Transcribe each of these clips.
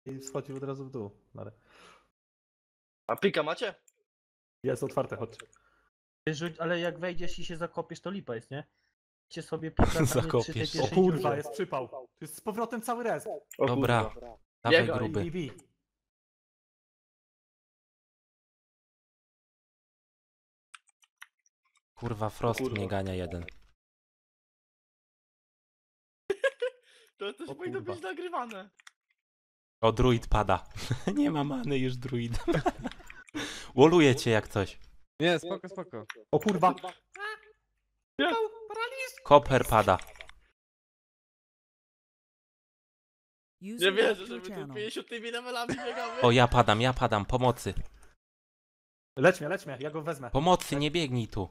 i schodził od razu w dół. Ale A pika macie? jest otwarte, chodź. Ale jak wejdziesz i się zakopiesz, to lipa jest, nie? Cię sobie pika tam jest przy tej Zakopiesz się. O pierwszej kurwa, dziurze. jest przypał. To jest z powrotem cały res. O Dobra. kurwa. Dawaj Biega, gruby. BB. Kurwa, Frost Kurwa. mnie gania jeden. To też O powinno kurwa. być nagrywane. O, druid pada. Nie ma many już druid. Woluje cię jak coś. Nie, spoko, spoko. O kurwa. Koper pada. Nie wierzę, że my tu 50 levelami biegamy. O, ja padam, pomocy. Leć mnie, ja go wezmę. Pomocy, nie biegnij tu.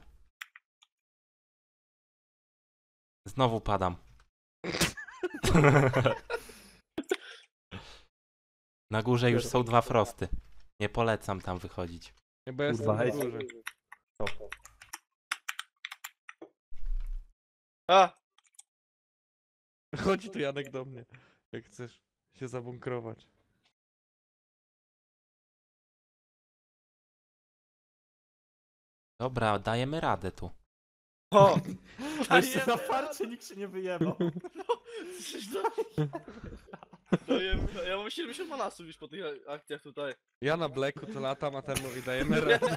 Znowu padam. Na górze już są 2 frosty. Nie polecam tam wychodzić. Nie, bo ja jestem Kurwa, na hej. górze. A! Chodź tu Janek do mnie, jak chcesz się zabunkrować. Dobra, dajemy radę tu. O! Jeszcze na farcie nikt się nie wyjebał. Ja mam 70 manasów już po tych akcjach tutaj. Ja na Blacku to latam, a ten mówi dajemy radę.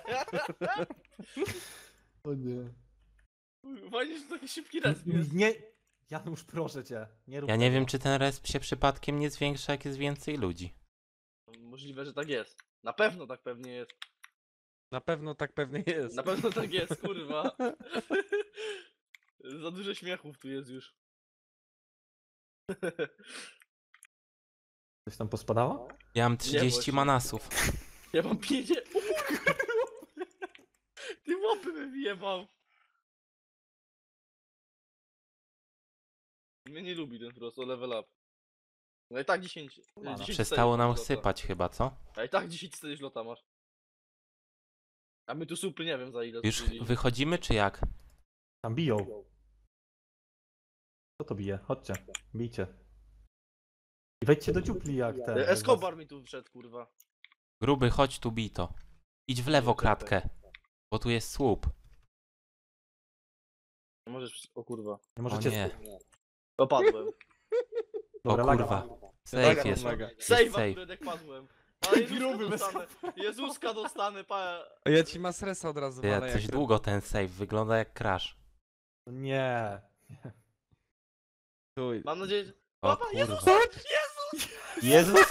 O nie. Fajnie, że taki szybki res jest. Nie. Janusz, proszę cię. Nie rób Ja nie tego. wiem, czy ten resp się przypadkiem nie zwiększa, jak jest więcej ludzi. Możliwe, że tak jest. Na pewno tak pewnie jest. Na pewno tak pewnie jest. Na pewno tak jest, kurwa. Za dużo śmiechów tu jest już. Coś tam pospadało? Ja mam 30 właśnie. manasów. Ja mam 5. Ty łopy mnie wyjebał. Mnie nie lubi ten Frost, o level up. No i tak 10. 10 Przestało nam lota. sypać chyba, co? A i tak 10 wtedy lota masz. A my tu supy nie wiem za ile. Już zrobili. wychodzimy, czy jak? Tam biją. Kto to bije? Chodźcie. Bijcie. I wejdźcie do dziupli jak ten. Escobar mi tu wszedł, kurwa. Gruby, chodź tu, bito. Idź w lewo kratkę. Bo tu jest słup. Możesz. O kurwa. Nie O możecie. nie. Opadłem. Dobra, O laga kurwa. mam. Safe jest. Mega. Sejwa, safe. który jak padłem. Ale Jezuska Gruby bez dostanę. Jezuska dostanę, pa. A ja ci masresa od razu Ja, walę, coś jak długo ten save, wygląda jak crash. Nie. Tuj. Mam nadzieję, że... O Papa, kurwa. Jezus!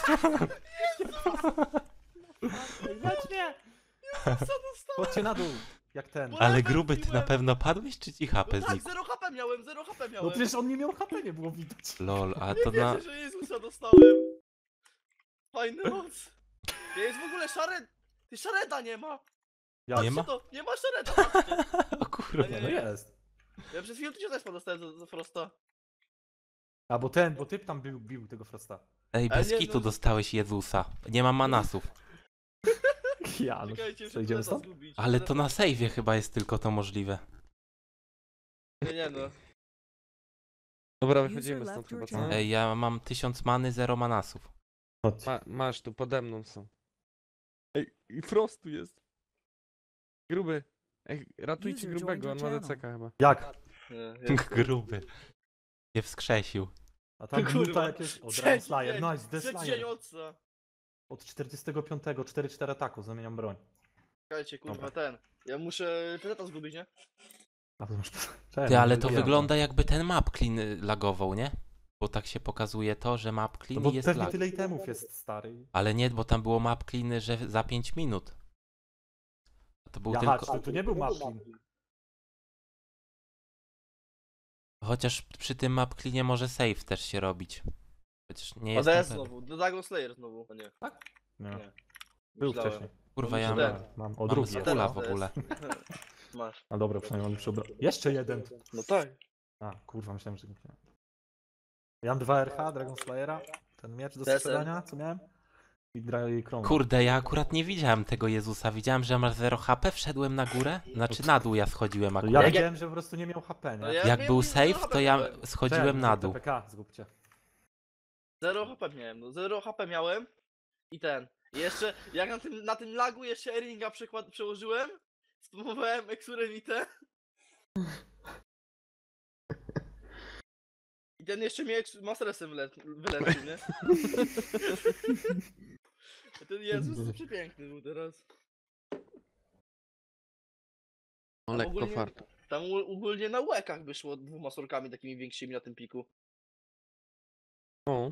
Lecz mnie! Jezusa dostałem! Chodźcie na dół. Jak ten. Ale gruby, ty na pewno padłeś, czy ci HP No tak, znikło? 0 HP miałem, 0 HP No miałem. przecież on nie miał HP, nie było widać. Lol, a Nie to na... wierzę, że Jezusa dostałem. Fajny moc. Jest w ogóle szared... Ty szareda nie ma. Ja Nie ma? To, nie ma szareda, patrzcie. O kurwa. Nie, no jest. Ja przez chwilę tu cię też dostałem za Frosta. A bo typ tam bił tego Frosta. Ej, Ale bez nie, kitu no- dostałeś Jezusa. Nie mam manasów. Ja, no. Czekajcie, Co, idziemy muszę stąd? zgubić. Ale to na save'ie chyba jest tylko to możliwe. Nie, no. Dobra, wychodzimy stąd chyba, co? Ej, ja mam 1000 many, 0 manasów. Chodź. Masz tu, pode mną są. Ej, i Frost tu jest. Gruby. Ej, ratujcie User grubego, on joined ma your DCK chyba. Jak? Nie, jest. Gruby. Nie wskrzesił. A tam Kurwa. minuta jakieś. O, Trzeci Dragon Slayer, dzień, nice, The trzeci dzień Slayer. otca. Od 45, 4-4 ataku, zamieniam broń. Czekajcie, kurwa, Dobra. ten. Ja muszę prezeta zgubić, nie? A to masz... Ty, ale to ja. wygląda jakby ten map clean lagował, nie? Bo tak się pokazuje to, że map No clean bo jest pewnie lag. tyle itemów jest stary. Ale nie, bo tam było map clean, że za 5 minut. To był Aha, tylko... to nie był Maplin. Chociaż przy tym map cleanie może save też się robić. Chociaż nie ODS jest. znowu, Dragon Slayer znowu, a nie. Nie. Nie. Był Myślałem. wcześniej. Kurwa, ja Ten. mam, Mam o mam drugi. skula teraz w ogóle. Masz. A dobra, przynajmniej mam przybra... Jeszcze jeden. No tak. A, kurwa, myślałem, że... Ja mam 2 RH, Dragon Slayera, ten miecz do Desert. strzelania, co miałem? I krąg. Kurde, ja akurat nie widziałem tego Jezusa. Widziałem, że masz 0 HP, wszedłem na górę. Znaczy na dół ja schodziłem To akurat. ja Jak- wiedziałem, że po prostu nie miał HP, nie? No ja Jak wiem, był że save, trochę to ja byłem. schodziłem na dół. TPK, zgubcie. 0 HP miałem, no 0 HP miałem i ten. I jeszcze jak na tym lagu jeszcze Eringa przełożyłem, spróbowałem Exuremitę. I ten jeszcze mnie Masteresem wyleczył, nie? Ten Jezus to przepiękny był teraz. No lekko ogólnie- farta. Tam ogólnie na łekach by szło 2 sorkami takimi większymi na tym piku. No.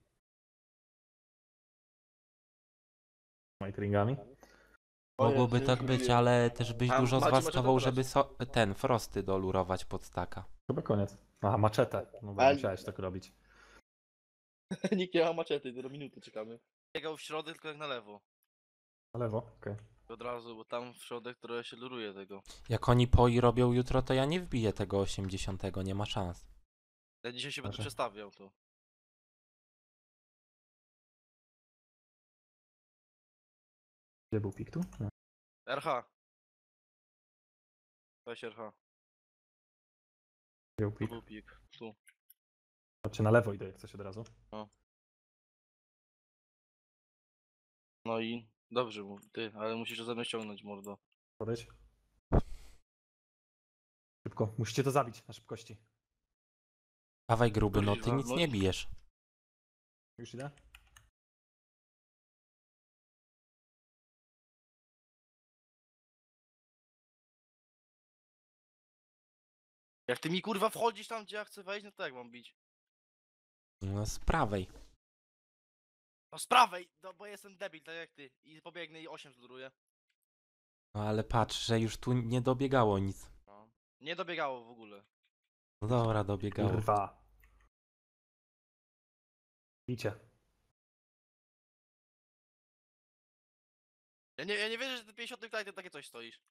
Majtringami. Mogłoby tak być, ale też byś A dużo macie zwastował, maczetę żeby ten frosty dolurować pod staka. Chyba koniec. Aha, maczetę. No bo Ale- musiałeś tak robić. Nikt nie ma maczety, do minuty czekamy. Biegał w środek, tylko jak na lewo. Na lewo, okej. Od razu, bo tam w środek trochę się luruje tego. Jak oni poi robią jutro, to ja nie wbiję tego 80, nie ma szans. Ja dzisiaj się będę Może. przestawiał to. Gdzie był pik tu? Nie. RH. Weź RH. Gdzie był Tu pik? był pik. Tu. Chodźcie na lewo idę jak coś od razu. No i dobrze mów, ty, ale musisz ze mnie ściągnąć mordo. Podejdź. Szybko, musicie to zabić na szybkości. Dawaj gruby, no ty Kurwa, nic no- nie bijesz. Już idę? Jak ty mi kurwa wchodzisz tam, gdzie ja chcę wejść, no to jak mam bić? No z prawej. No z prawej, no bo jestem debil, tak jak ty. I pobiegnę i 8 zluruję. No ale patrz, że już tu nie dobiegało nic. No. Nie dobiegało w ogóle. No dobra, dobiegało. Kurwa. Bicie. Ja nie wierzę, że ty 50 tutaj takie coś stoisz.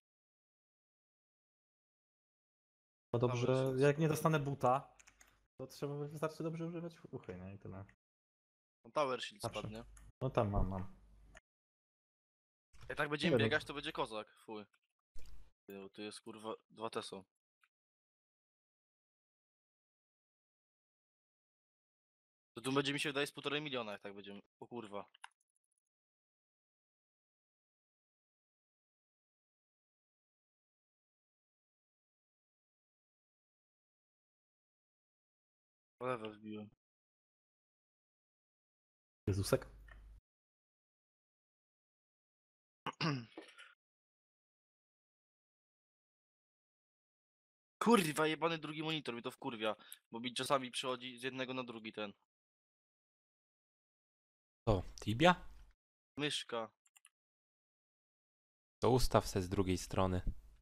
No dobrze, Dobra, jak nie dostanę buta, to trzeba wystarczy dobrze używać uchy, no i tyle. No Tower shield Zawsze. spadnie. No tam mam. Jak tak będziemy Nie wiem. biegać, to będzie kozak. Fuj. Tu jest kurwa 2 teso. To tu będzie mi się wydaje z 1,5 miliona, jak tak będziemy. O kurwa. Lewe wbiłem. Jezusek? Kurwa, jebany drugi monitor mi to wkurwia. Bo mi czasami przychodzi z jednego na drugi ten. To, Tibia? Myszka. To ustaw se z drugiej strony.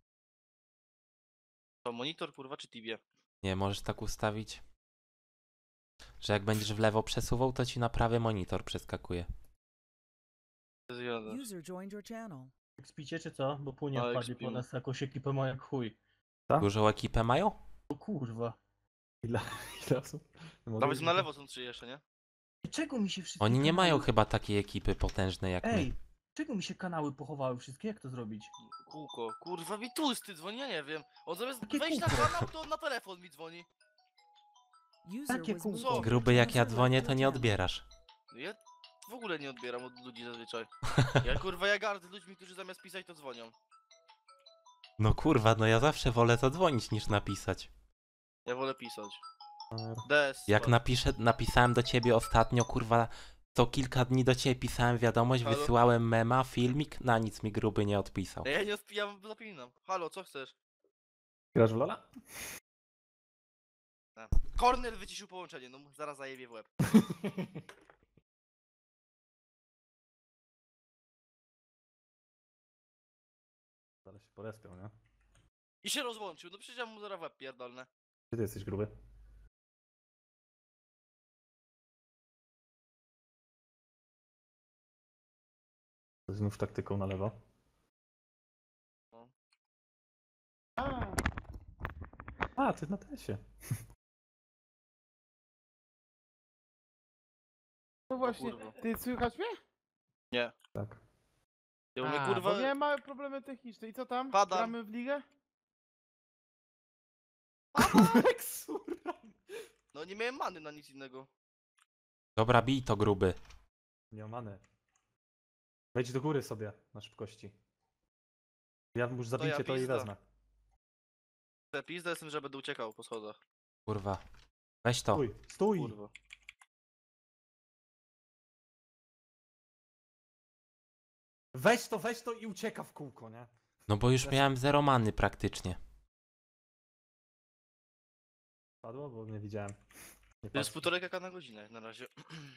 To monitor kurwa czy tibie? Nie, możesz tak ustawić, że jak będziesz w lewo przesuwał, to ci na prawy monitor przeskakuje. Zjadę. User joined your channel. Spicie czy co? Bo płynie No, wpadnie po ekspimy. nas jakąś ekipę ma jak chuj. Dużą ekipę mają? O kurwa. Ile osób? Mogę Nawet już- na lewo są 3 jeszcze, nie? I czego mi się wszystkie Oni nie kanały- mają chyba takiej ekipy potężnej jak Ej, my. czego mi się kanały pochowały wszystkie? Jak to zrobić? Kółko. Kurwa mi tłusty dzwoni, ja nie wiem. On zamiast Jakie wejść na kółko? kanał, to on na telefon mi dzwoni. User Takie was kółko. moved to Gruby jak ja user dzwonię, left to your nie channel. odbierasz. Ja w ogóle nie odbieram od ludzi zazwyczaj. Ja kurwa ja gardzę ludźmi, którzy zamiast pisać to dzwonią. No kurwa, no ja zawsze wolę zadzwonić niż napisać. Ja wolę pisać. Numer. DS. Jak napisałem do ciebie ostatnio, kurwa, to kilka dni do ciebie pisałem wiadomość, Halo? wysyłałem mema, filmik, na nic mi gruby nie odpisał. Ja nie ja zapominam. Halo, co chcesz? Grasz w Lola? Kornel wyciszył połączenie, no zaraz zajebie w łeb. Ale się porespią, nie? I się rozłączył, no przecież ja mu zaraz w łeb pierdolne. Gdzie ty jesteś gruby? Znów taktyką na lewo. A, ty na tesie. No właśnie, kurwa. ty słychać mnie? Tak. Ja u mnie A, kurwa... bo miałem małe problemy techniczne. I co tam? Padam. Gramy w ligę? No nie miałem many na nic innego. Dobra, bij to gruby. Nie mam many. Wejdź do góry sobie na szybkości. Ja już zabijcie to i pizda. wezmę. Te pizdę jestem, że będę uciekał po schodach. Kurwa. Weź to. Stój, stój! Kurwa. Weź to i ucieka w kółko, nie? No bo już Weź. miałem 0 many praktycznie. Padło, bo nie widziałem. Nie To jest patrzę. 1,5 na godzinę jak na razie.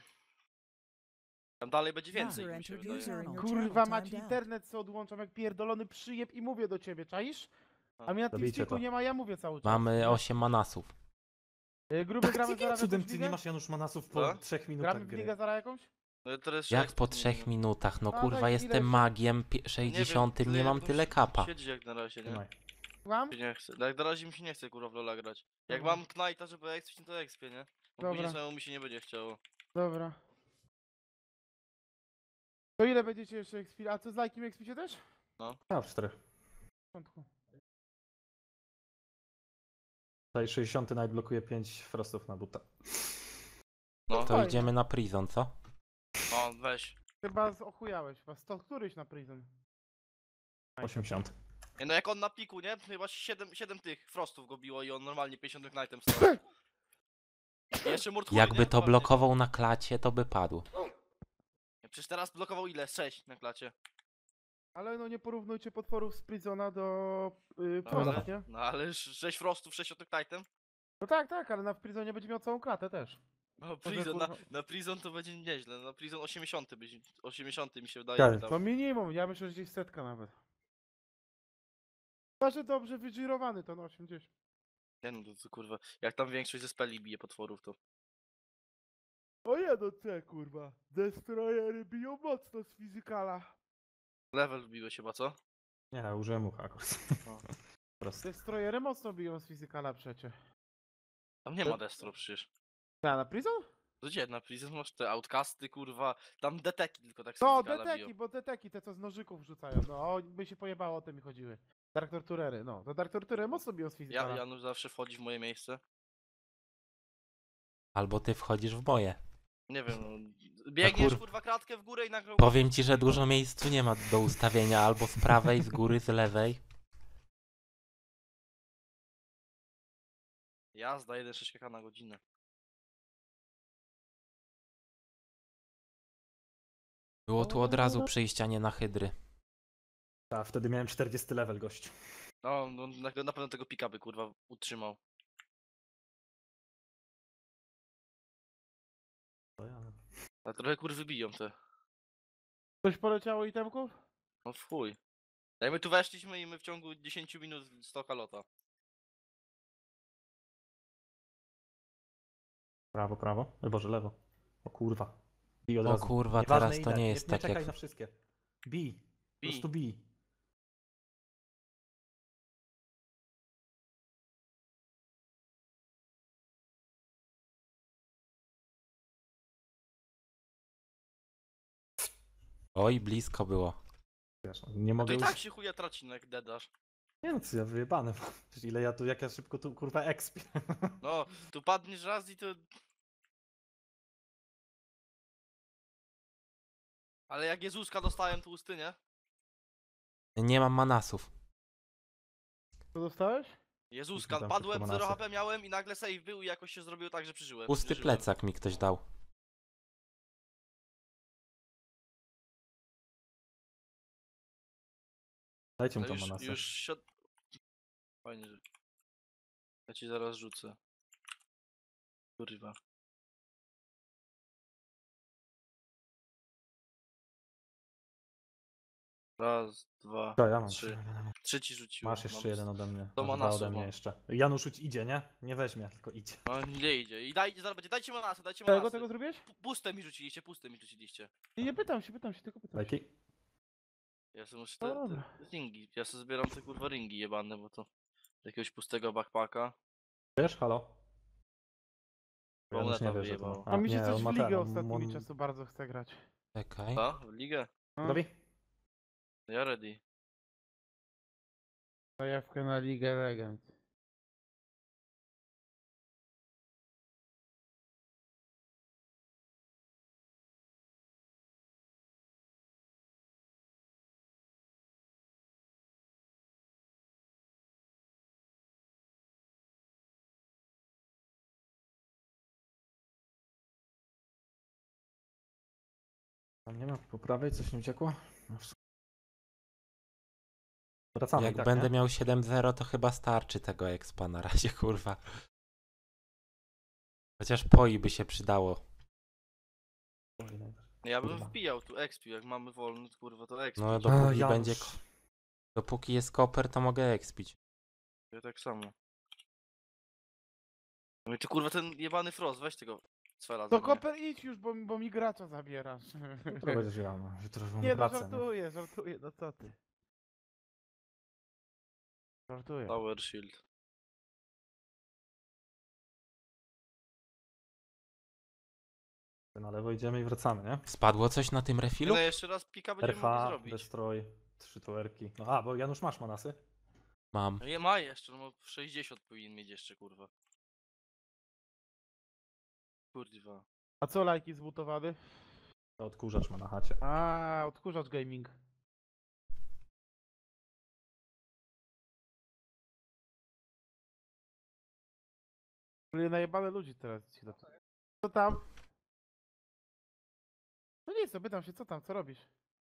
Tam dalej będzie więcej, User mi się entered your wydaje. channel. Kurwa, Channel macie timed out. internet, co odłączam jak pierdolony przyjeb i mówię do ciebie, czaisz? A mnie na Zabijcie TeamSpeaku to. nie ma, ja mówię cały czas. Mamy 8 manasów. Gruby, gramy Jakim zaraz cudem jakąś ty nie ligę? masz Janusz manasów po Co? 3 minutach Gramy w gry? ligę zaraz jakąś? No to jest Jak sześć po minut. 3 minutach? No A, kurwa, tak, jestem ile? magiem 60, nie mam tyle kapa. Siedzi jak na razie, nie? Trzymaj. Słucham? Się nie chce. Jak na razie mi się nie chce kurwa w Lola grać. Jak Dobra. mam Knajta, żeby expić, no to expię, nie? Bo Dobra. później samemu mi się nie będzie chciało. Dobra. To ile będziecie jeszcze expi? A co z lajkiem expicie też? A, w 4. W porządku. Tutaj 60 najblokuje 5 frostów na buta. No, To Fajnie. idziemy na prison, co? o, weź. Chyba ochujałeś was. To któryś na prison? 80. Nie, no jak on na piku, nie? Chyba 7 tych frostów go biło i on normalnie 50 Knightem stał. I jeszcze Murthury, Jakby nie? to Ładnie. blokował na klacie, to by padł. Przecież teraz blokował ile? 6 na klacie. Ale no nie porównujcie potworów z prisona do No Frostów, ale, nie? no ale 6 frostów, 6 Knightem? No tak, ale na Prizonie będzie miał całą klatę też. No Prison, kurwa- na Prison to będzie nieźle. Na Prison 80 będzie, 80 mi się wydaje. Tak. by dał. No minimum, ja myślę, że gdzieś setka nawet. Chyba, że dobrze wygirowany to na 80. Nie no, to kurwa. Jak tam większość ze speli bije potworów, to... O jedno C, kurwa. Destroyery biją mocno z fizykala. Level wbiłeś chyba, co? Nie, użyłem ucha akurat. O. Prosto. Destroyery mocno biją z fizykala przecie. Tam nie ma destro przecież. Na Prison? To gdzie na Prison masz te outcasty, kurwa. Tam deteki tylko tak No, Physicala deteki, biją. bo deteki te co z nożyków rzucają. No, by się pojebało, o tym mi chodziły. Dark Torturery, no. To Dark Torturery mocno biją z fizykala. Janusz zawsze wchodzi w moje miejsce. Albo ty wchodzisz w moje. Nie wiem, no, biegniesz kur- kurwa kratkę w górę i nagle... Powiem ci, że dużo miejsc tu nie ma do ustawienia, albo z prawej, z góry, z lewej. Jazda 1,6 kk na godzinę. Było tu od razu przyjść, a nie na hydry. A wtedy miałem 40 level, gościu. No, no na pewno tego pika by kurwa utrzymał. To ja. Ale trochę kurwy biją te. Coś poleciało itemków? No w chuj. Jak my tu weszliśmy i my w ciągu 10 minut 100 kalota. Prawo, prawo. Boże, lewo. O kurwa. Bij od O razu. kurwa, Nieważne teraz to ile, nie jest nie tak czekaj jak... na wszystkie. Bij. Po Bij. prostu bij. Oj, blisko było. Wiesz, nie To mogę i już... tak się chuja traci, no jak dedasz. Nie no, co ja wyjebany. Przecież ile ja tu, jak ja szybko tu kurwa expię. No, tu padniesz raz i to... Ale jak Jezuska dostałem tłusty, nie? Nie mam manasów. Co dostałeś? Jezuska, tam padłem, szybko 0 manasy. HP miałem i nagle save był i jakoś się zrobiło tak, że przeżyłem. Pusty Przeżyłem. plecak mi ktoś dał. Dajcie mu No tam manasę. już siad... Fajnie, że... Ja ci zaraz rzucę. Kurwa. Raz, dwa, To ja mam. trzy. Trzy ci rzuciłem. Masz jeszcze mam. jeden ode mnie. To Masz dwa manasu ode mnie mam. jeszcze. Janusz idzie, nie? Nie weźmie, tylko idzie. No nie idzie. I dajcie, zaraz będzie, dajcie manasy, dajcie Tego manasy. zrobiłeś? Puste mi rzuciliście, puste mi rzuciliście. Nie pytam się, tylko pytam się. Leki? Ja sobie muszę No te dobra. ringi, ja sobie zbieram te kurwa ringi jebane, bo to jakiegoś pustego backpacka. Wiesz, halo? Bo Janusz moneta nie wie, że wyjebało. to... A mi się nie, coś on w ma ligę ten, ostatnimi czasu bardzo chce grać. Czekaj. Co? W ligę? No. Gotowi? Ja ready. Zajawkę na Ligę Legend. Tam nie ma po prawej, coś nie uciekło? No w sumie. Wracamy Jak i tak, będę nie? miał 7-0, to chyba starczy tego expa na razie, kurwa. Chociaż poi by się przydało. Ja bym Kurwa. wbijał tu expił, jak mamy wolny, to kurwa to expić. No A, dopóki ja będzie... już- Dopóki jest koper, to mogę expić. Ja tak samo. No i ty kurwa ten jebany Frost, weź tego cwela To za mnie. Koper idź już, bo mi gracza zabierasz. Jutro będziesz grał, no. Jutro już mam Nie no, pracę, żartuję, no co ty. Żartuję. Tower Shield. Na lewo idziemy i wracamy, nie? Spadło coś na tym refilu? No jeszcze raz pika będziemy mogli RH, zrobić. Destroy, 3 towerki. No a, bo Janusz masz manasy? Mam. No nie ma jeszcze, no 60 powinien mieć jeszcze kurwa. Kurwa. A co lajki zbutowany? To odkurzacz ma na chacie. A, odkurzacz gaming. Czyli najebane ludzi teraz ci na to. Co tam? No nic, no pytam się, co tam, co robisz?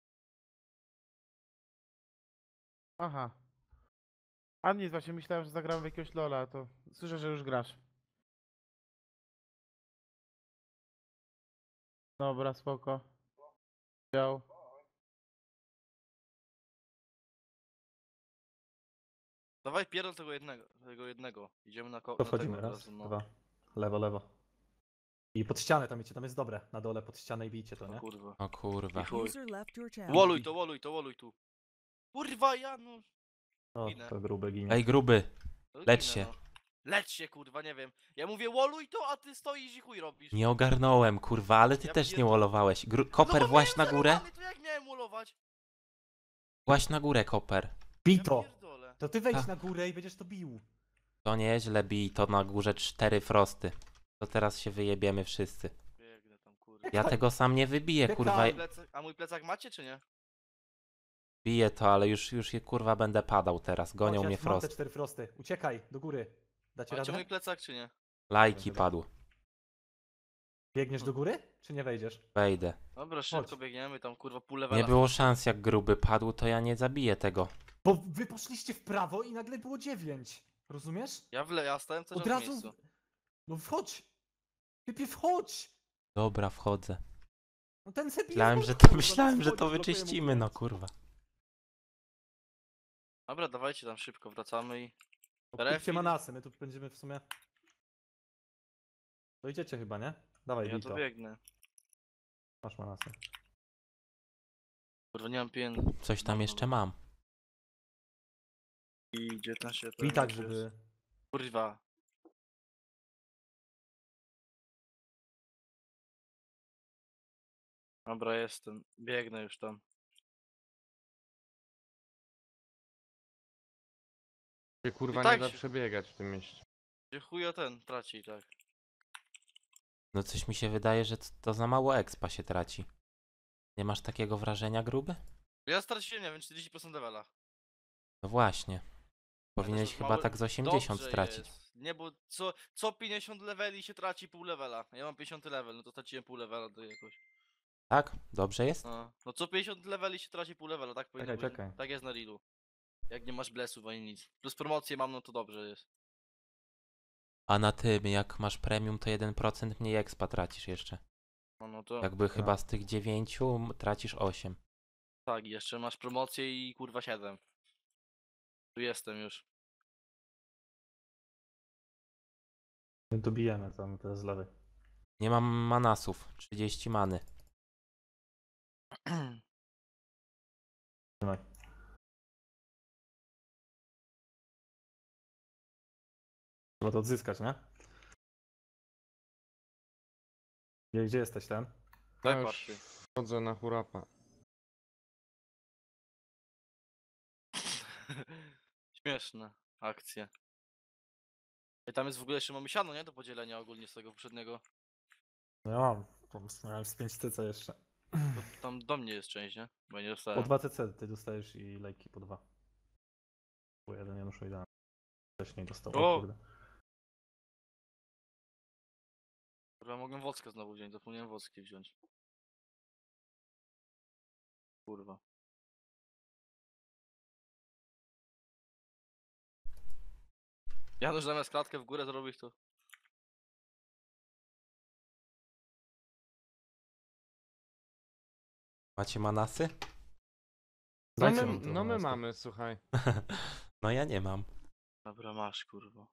Aha. A nic, właśnie myślałem, że zagrałem w jakiegoś LoL'a, a to słyszę, że już grasz. Dobra, spoko. Dział. Dawaj pierdol tego jednego. Idziemy na To na wchodzimy, tego od raz, razu, no. dwa. Lewo, lewo. I pod ścianę tam idzie, tam jest dobre. Na dole pod ścianę i bijcie to, O nie? kurwa. O kurwa. I chuj. User left your channel. Woluj to, woluj to, woluj tu. Kurwa, ja no. O, Ginę. to gruby ginie. Ej, gruby. No Lecz ginę, się. No. Lecz się kurwa, nie wiem. Ja mówię woluj to, a ty stoisz i chuj robisz. Nie ogarnąłem, kurwa, ale ty Ja też nie pierdolę. wolowałeś. No Koper, bo właź na miałem górę. zerowany, To jak miałem wolować? Właź na górę, Koper. Bij Ja to! pierdolę. To ty wejdź Ha. na górę i będziesz to bił. To nieźle bij, to na górze 4 frosty. To teraz się wyjebiemy wszyscy. Biegnę tam kurwa. Ja tego sam nie wybiję, kurwa. A mój plecak macie czy nie? Biję to, ale już je kurwa będę padał teraz. Gonią Chodź, mnie ja mam te frost. 4 frosty. Uciekaj, do góry. Dacie Macie mój radę? plecak czy nie? Lajki padł. Biegniesz do góry? Czy nie wejdziesz? Wejdę. Dobra, szybko Chodź. biegniemy tam kurwa pół levela. Nie było szans, jak gruby padł, to ja nie zabiję tego. Bo wy poszliście w prawo i nagle było 9. Rozumiesz? Ja stałem cały Od czas w razu... miejscu. No wchodź! Typie, wchodź! Dobra, wchodzę. No ten se bije Myślałem, z że boku, to, kurwa, myślałem, no że to wchodzi, blokuje mu wyczyścimy, no plecy. kurwa. Dobra, dawajcie tam szybko, wracamy i... Kupcie Refil. manasy, my tu będziemy w sumie... Dojdziecie chyba, nie? Dawaj, Ja bij to to. biegnę. Masz manasy. Kurwa, nie mam pieniędzy. Coś tam No, jeszcze no. mam. I 19 to Bij tak, już żeby... jest. Kurwa. Dobra, jestem. Biegnę już tam. Się kurwa I tak nie da się- przebiegać w tym mieście. Gdzie chuja ten traci i tak. No coś mi się wydaje, że to za mało expa się traci. Nie masz takiego wrażenia, gruby? Ja straciłem, nie wiem, 40% levela. No właśnie. Powinieneś jest chyba mały- tak z 80 Dobrze stracić. jest. Nie, bo co 50 leveli się traci pół levela. Ja mam 50 level, no to straciłem pół levela do jakoś. Tak? Dobrze jest? No co 50 leveli się traci pół levela, tak powinno Czekaj, być. czekaj. Tak jest na reelu. Jak nie masz blessów ani nic. Plus promocję mam, no to dobrze jest. A na tym, jak masz premium, to 1% mniej expa tracisz jeszcze. No to Jakby chyba z tych 9 tracisz 8. tak, jeszcze masz promocję i kurwa 7. Tu jestem już. My tu bijemy, tam to jest z lewej. Nie mam manasów. 30 many. Trzymaj. Trzeba to odzyskać, nie? Gdzie jesteś ten? Daj Ja party. już wchodzę na hurapa. Śmieszne akcje. I tam jest w ogóle jeszcze mamy siano, nie? Do podzielenia ogólnie z tego poprzedniego. No ja mam. Miałem z 5 CC jeszcze. To tam do mnie jest część, nie? Bo ja nie Po dostałem. 2 CC ty dostajesz i lejki po 2. Po jeden Januszu idealnie. Wcześniej dostał. O! O kurde. Kurwa, mogłem wockę znowu wziąć, zapomniałem wocki wziąć. kurwa. Janusz zamiast klatkę w górę zrobić to. Macie manasy? No Dajcie my, nam to no my manaskę. mamy, słuchaj. No ja nie mam. Dobra, masz kurwa.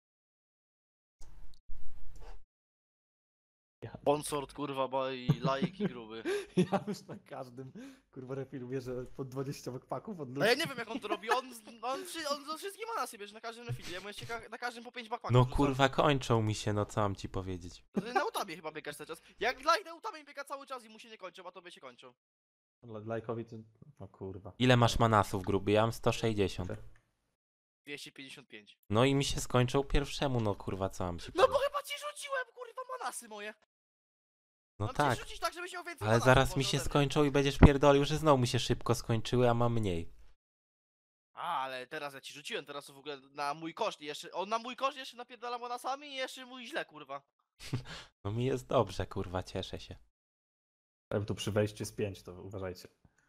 Ja, Consort kurwa, bo i laik i gruby. ja już na każdym kurwa refilu bierze po 20 backpacków od A ludzi. ja nie wiem jak on to robi, on ze wszystkim ma na sobie, bierze na każdym refilie, ja mu jeszcze na każdym po 5 backpacków No rzucam. kurwa, kończą mi się, no co mam ci powiedzieć. Na utabie chyba biegasz cały czas. Jak Lajk na utabie biega cały czas i mu się nie kończą, a tobie się kończą. Lajkowi to... O kurwa. Ile masz manasów, gruby? Ja mam 160. 255. No i mi się skończył pierwszemu, no kurwa, co mam ci No bo powiedzieć. chyba ci rzuciłem kurwa manasy moje. No Mam tak, ci rzucić tak, żebyś miał więcej ale manasów zaraz może mi się ode mnie. skończą i będziesz pierdolił, że znowu mi się szybko skończyły, a mam mniej. A, ale teraz ja ci rzuciłem, teraz to w ogóle na mój koszt i jeszcze, on na mój koszt jeszcze napierdala manasami i jeszcze mój źle kurwa. No mi jest dobrze, kurwa, cieszę się. Ale tu przy wejściu jest 5, to uważajcie.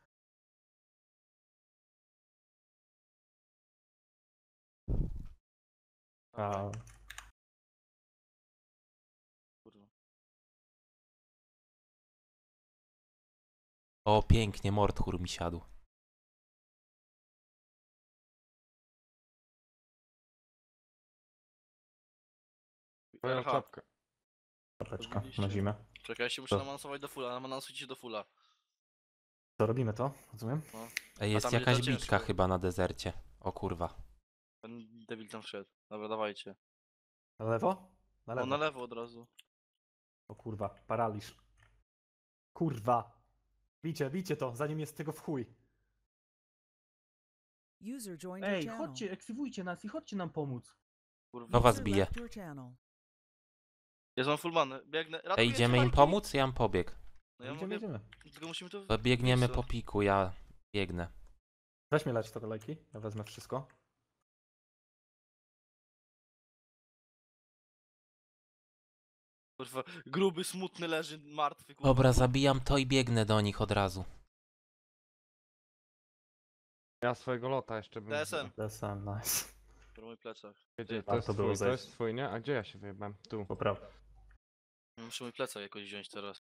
A Kurwa. O, pięknie, Mordhur mi siadł. Moja Aha. czapka. czapeczka Robiliście? na zimę. Czekaj, ja się muszę Co? namansować do fulla, namansuj się do fulla. Co robimy to? Rozumiem? Ej, A jest tam będzie jakaś to ciężko. bitka chyba na dezercie. O kurwa. Ten debil tam wszedł. Dobra, dawajcie. Na lewo? Na No lewo. na lewo od razu. O kurwa, paraliż. Kurwa. Bicie to, zanim jest tego w chuj. User joined your Ej, channel. chodźcie, eksywujcie nas i chodźcie nam pomóc. Kurwa. No was User bije. left your channel. Jest on full man, biegnę. Ej, Ratujecie idziemy im lajki? pomóc? Ja mam pobieg. No ja Idziemy, mogę, idziemy. tylko musimy to... To biegniemy Wiesz co? po piku, ja biegnę. Weź mnie lać to lajki, ja wezmę wszystko. Kurwa, gruby, smutny leży, martwy, kurwa. Dobra, zabijam to i biegnę do nich od razu. Ja swojego lota jeszcze bym... DSM. DSM, nice. Po mój plecach. Gdzie, to A, jest to było twój, to zejść. jest twój, nie? A gdzie ja się wyjebałem? Tu. Poprawnie. Muszę mój plecak jakoś wziąć teraz.